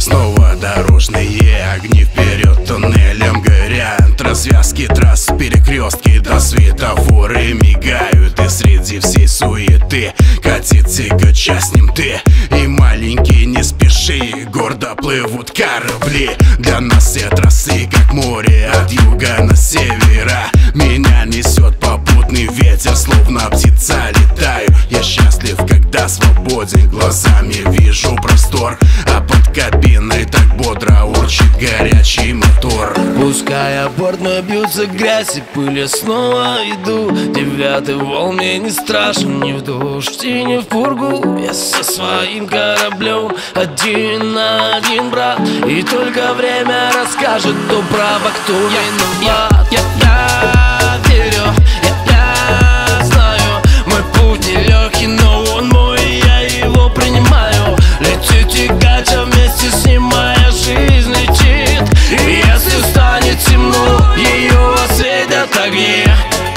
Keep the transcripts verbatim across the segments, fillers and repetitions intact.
Снова дорожные огни вперед туннелем горят. Развязки трасс, перекрестки до светофоры мигают. И среди всей суеты катит тягача, с ним ты. И маленький, не спеши, гордо плывут корабли. Для нас все трассы как море от юга на севера. Меня несет попутный ветер, словно птица летаю. Я счастлив, когда свободен, глазами вижу простор. А под кабиной так бодро урчит горячий мотор. Пускай о борт мой бьются грязь и пыль, я снова иду. Девятый вол мне не страшен, ни в дождь и ни в пургу. Я со своим кораблем один на один, брат. И только время расскажет, кто прав, а кто виноват. Я, я верю, я, я знаю, мой путь нелегкий, но он мой, и я его принимаю. Летит тягач, а вместе с ним моя жизнь летит. И если станет темно, ее осветят огни.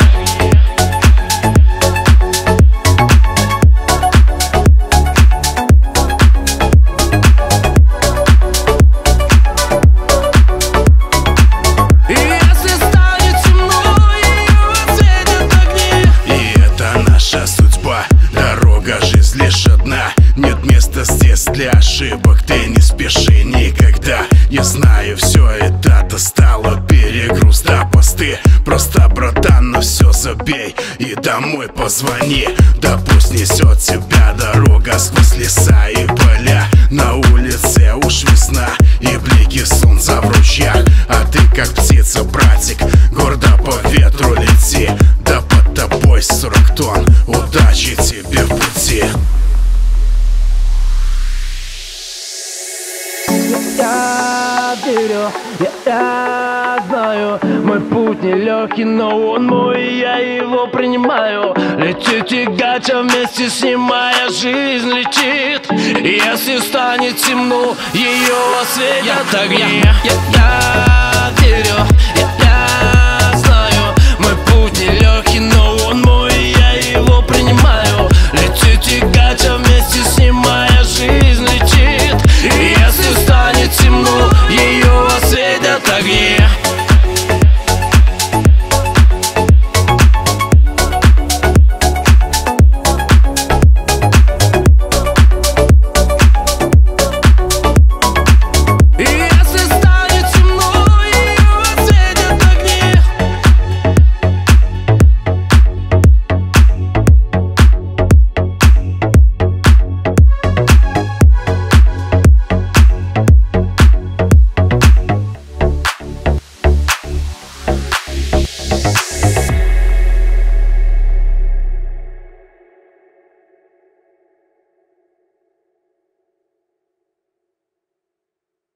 Дорога, жизнь лишь одна. Нет места здесь для ошибок. Ты не спеши никогда. Я знаю, все это достало перегруз до посты. Просто, братан, на все забей и домой позвони. Да пусть несет тебя дорога сквозь леса и поля. На улице уж весна и блики солнца в ручьях. А ты как птица, братик, гордо по ветру лети. Да под тобой сорок тонн, удачи тебе в пути. Я верю, я, я знаю, мой путь нелегкий, но он мой, и я его принимаю. Летит тягач, а вместе с ним моя жизнь летит. И если станет темно, ее осветят огни. Я, я, я верю, я, я знаю, мой путь нелегкий, но он мой, и я его принимаю. Летит тягач, а вместе с ним